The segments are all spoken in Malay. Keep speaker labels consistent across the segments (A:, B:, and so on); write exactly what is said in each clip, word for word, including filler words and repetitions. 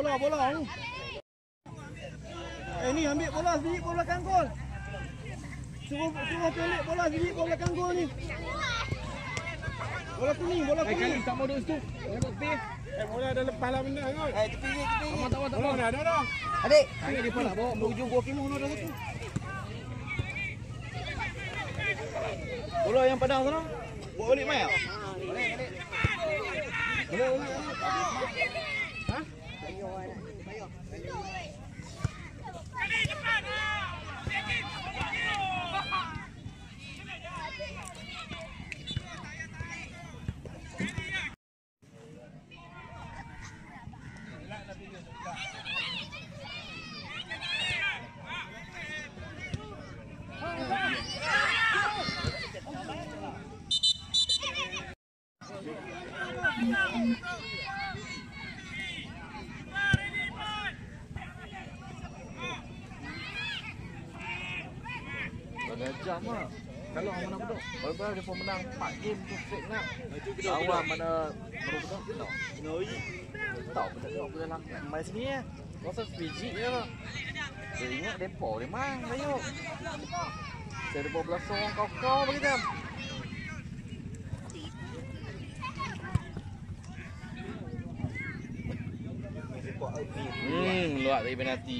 A: bola, bola. Eh ni ambil bola sedikit bola belakang gol. Suruh suruh pelik bola sedikit bola belakang gol ni. Bola kuning, bola kuning. Eh, kali tak mau duduk situ. Bola tepi. Eh, bola dah lepas lah benda kot. Eh, tepi ni, tepi ni. Tak mau, tak mau. Bola dah, dah. Adik. Adik dia pun nak bawa berujung gol kimo dah satu. Bola yang padang sana. Bawa balik mai ah. Balik, balik. Boleh, boleh. Ha? Bayar dah. Bayar. Kali depan. Jam lah. Kalau orang menang betul. Baru-baru dia pun menang empat game tu straight nak. Awal mana baru betul? Tak. Noi. Tak betul tengok aku dalam main sini ya. Rasa biji je lah. Dia ingat depo dia mang ayo. Saya depo belas orang kau-kau bagi jam. Hmm, luak dari penalti.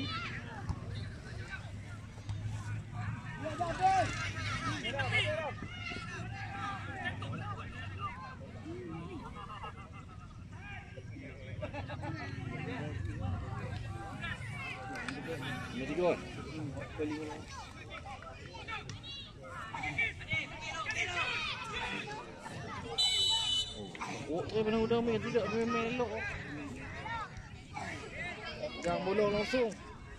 A: Ini gol. Oh, eh benar udah main tidak main melok. Jangan bolong langsung.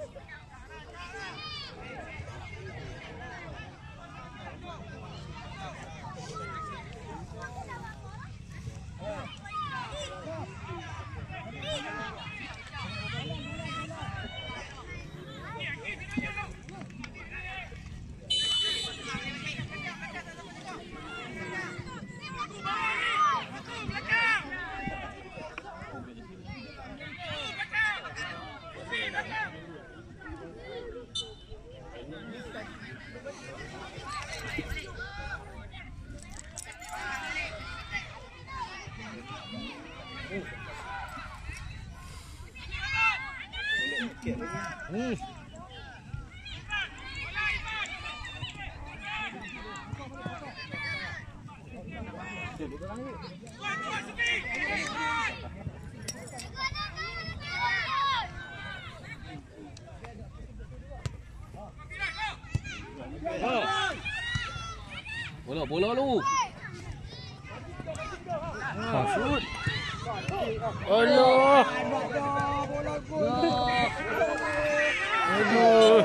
A: Hmm. Bola, bola lu. Ha, shoot. Allah. Aduh.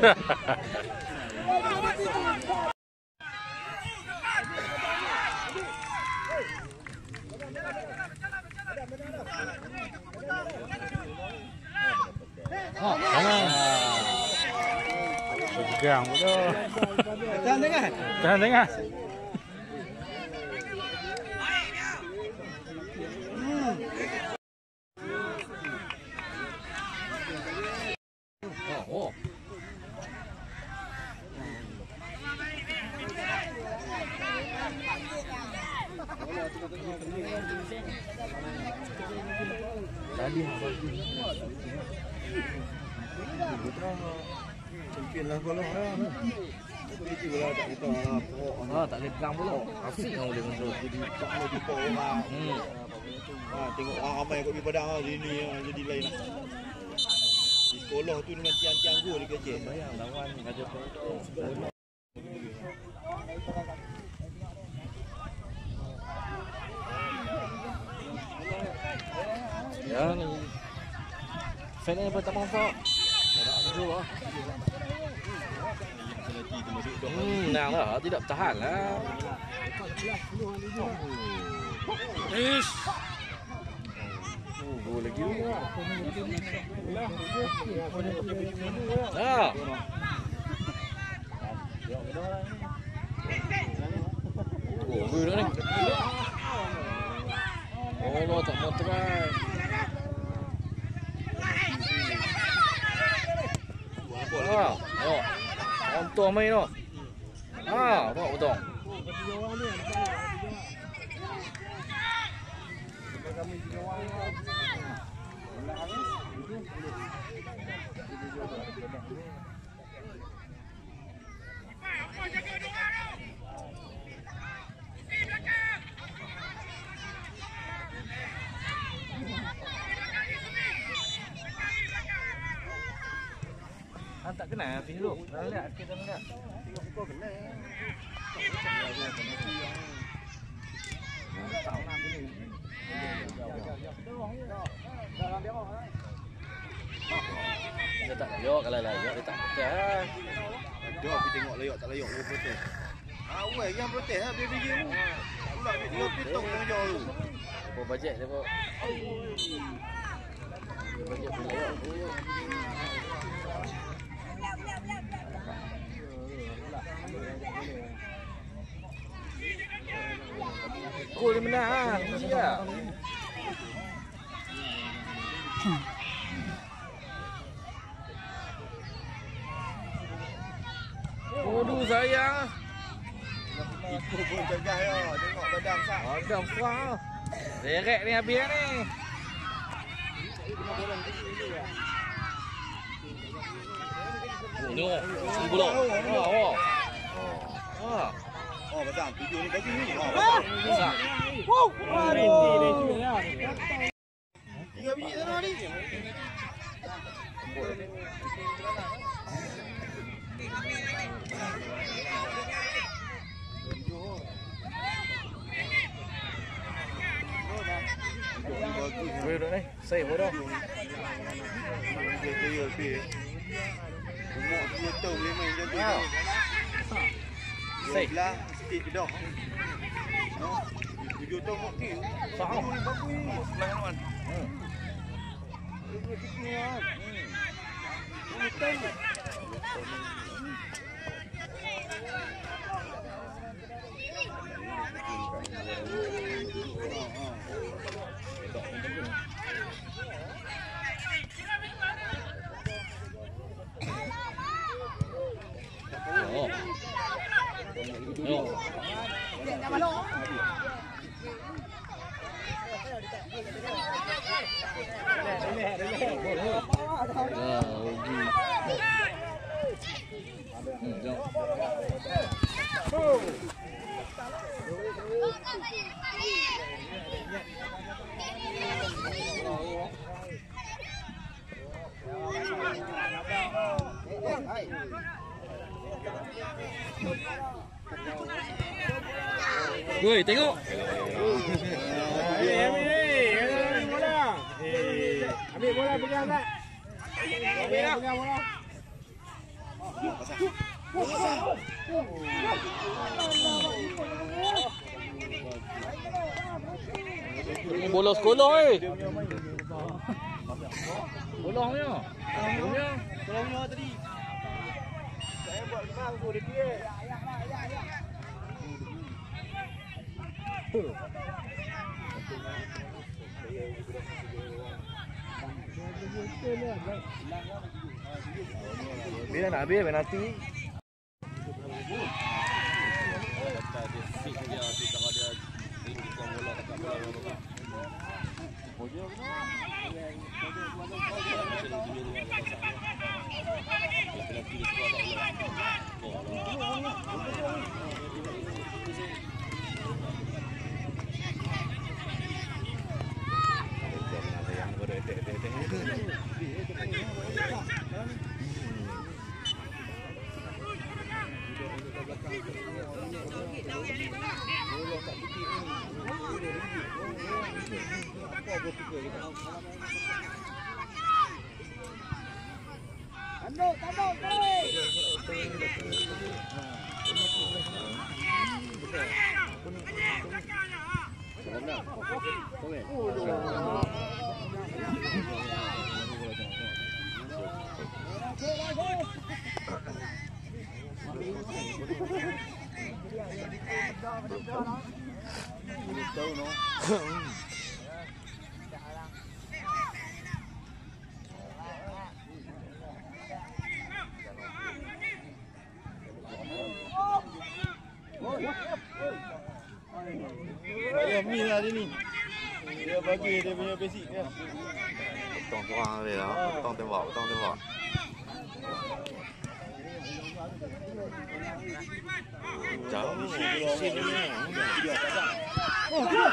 A: Oh, jangan. Pegang betul. Tahan tengah. Tahan tengah. Oh. Tadi champion lah kalau orang. Itu lah tak kita ah tak boleh pegang bola. Asik kau boleh kontrol. Jadi tak boleh dipo orang. Hmm. Ha tengok orang ramai kat di padang sini jadi lain lah. Di sekolah tu dengan tiang-tiang gol dia kecil. Bayang lawan Raja Pondok. Ya ni. Final apa tak mampu? Tak ada lah. Hmm, nang lah, tidak tahan lah. Ish. Oh, gol lagi tu. Ah. Oh, gol ni. Oh, tak mau try.
B: Ha. Tengok. Contoh main tu. Ha, tengok betul. Ah, tak kenal Hafiz dulu. Dah lihat kita dah lihat.
A: Kau kenal.
B: Tak nak boleh. Dia tak layak kalau layak dia tak makan.
A: Dia pergi tengok layak tak layak dia protes. Ah, weh yang protes ah baby dia. Pula dia pitong yang jauh tu.
B: Apa bajet dia pun. Bajet dia layak. Gol dia menang ah. Siap. Aduh sayang.
A: Itu pun cegah ya. Tengok badan sak.
B: Ada fuah. Derek ni habis ni. Oh, tengok. Sini bola. Ha, oh. Ha.
A: Oh, betul. Video ni bagi ni. Oh,
B: besar.
C: Wow. Aduh.
A: Tiga biji sana ni.
B: Weh dah ni. Save bodoh.
A: Dia dia dia. Umur dia tahu dia main macam tu.
B: Save.
A: Lah, sikit dah. No. Video tu mak ni.
B: Faham.
A: Bagus. Sebelah kanan.
B: Hmm.
A: Video sikit kan. Hmm. Betul.
B: Oh. Yo. Woi, tengok.
C: Eh, ambil ni. Ambil bola. Eh, ambil bola pegang tak? Ambil lah. Pegang bola.
B: Ini bola sekolah eh. Bola punya. Punya.
A: Tolongnya tadi. Saya buat kebang tu dia.
B: Bila nak habis penalti.
C: Tanduk, tanduk, tanduk.
A: Tahu no. dia ni. Dia bagi dia punya basic dia.
B: Potong tuang dia lah. Potong tembak, potong tembak. Jauh ni. Sini ni.
A: Oh, dia.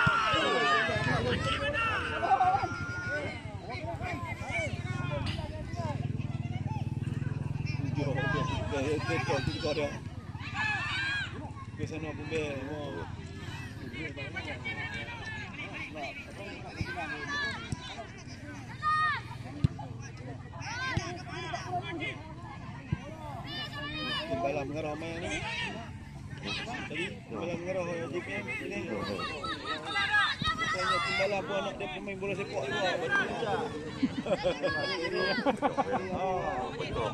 A: Dia dia ke sana pun be. Timbalan mengarah main ni. Tadi timbalan mengarah J P M ni. Tanya timbalan pun anak dia pemain bola sepak juga. Betul tak? Oh, betul.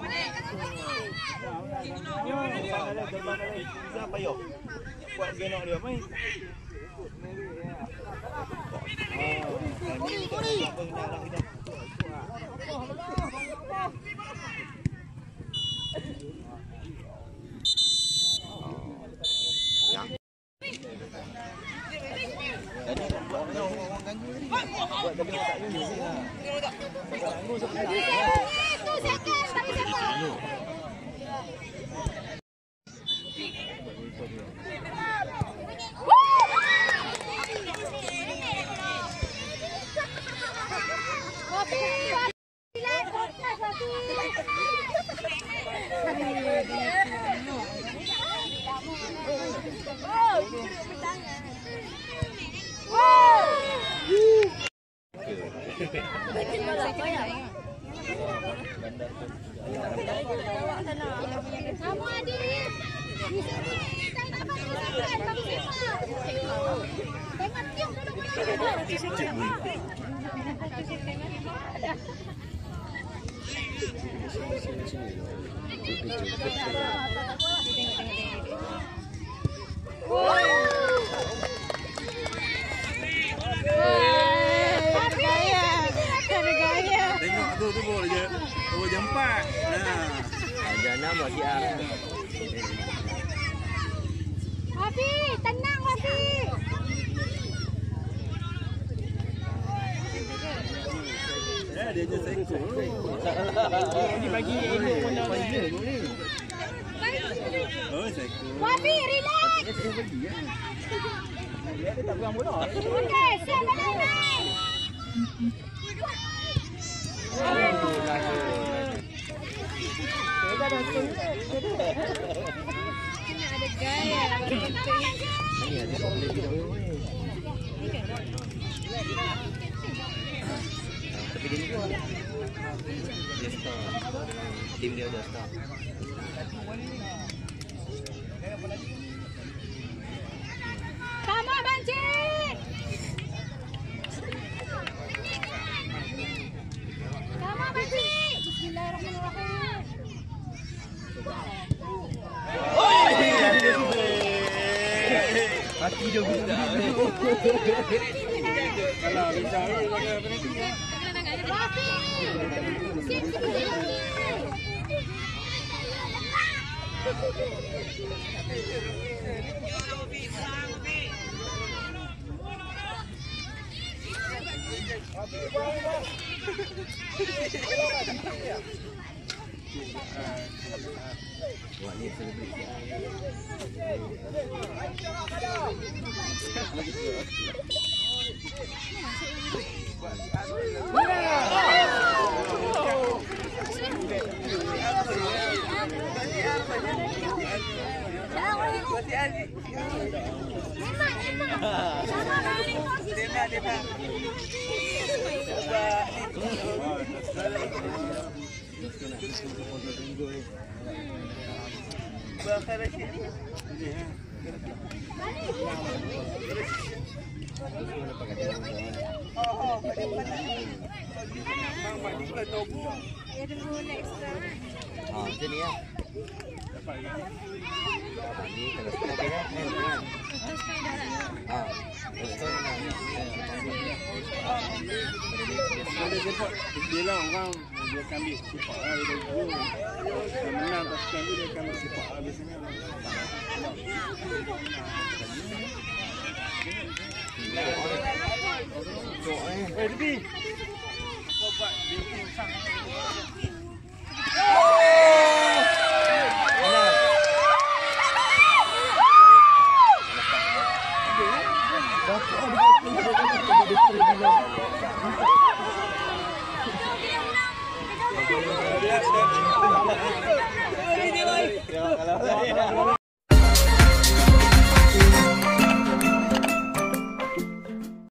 A: Siapa yo? Buat genak dia main. Ah, ini kori. Yang tadi buat orang ganggu ni. Buat tadi tak ganggu ni lah. Ganggu sebelah. Tu second tapi siapa?
D: Kamu adik. Tengok tiup dulu.
A: Tengok tu tu boleh je. Oh jempat. Nah.
B: Jana buat siar.
D: Wafi, tenang Wafi.
A: Ya dia je sekor.
C: Ini bagi ini pun dah ni.
A: Oh sekor.
D: Wafi, relax.
C: Dia tak pegang bola.
D: Okey, siap menang.
C: Sudah dah tu.
D: Kena ada gaya.
B: Ini ada boleh kita boleh. Tapi dia ni dia star. Tim dia dah star.
D: Come on, Banci. Come on, Banci. Bismillahirrahmanirrahim.
C: Hati dia guna. Kalau bisa ni jaga penalti.
D: Wafi. Sip, sip, sip.
B: Buat ni selebriti. Ah, macam ni lah. Ni kalau sekali okey kan? Ah, betul lah.
C: Ada cepat dia lah orang dia akan ambil sifat lah dia dulu. Dia menang pasukan tu dia akan ambil sifat lah biasanya. Eh, lebih.
A: Kalau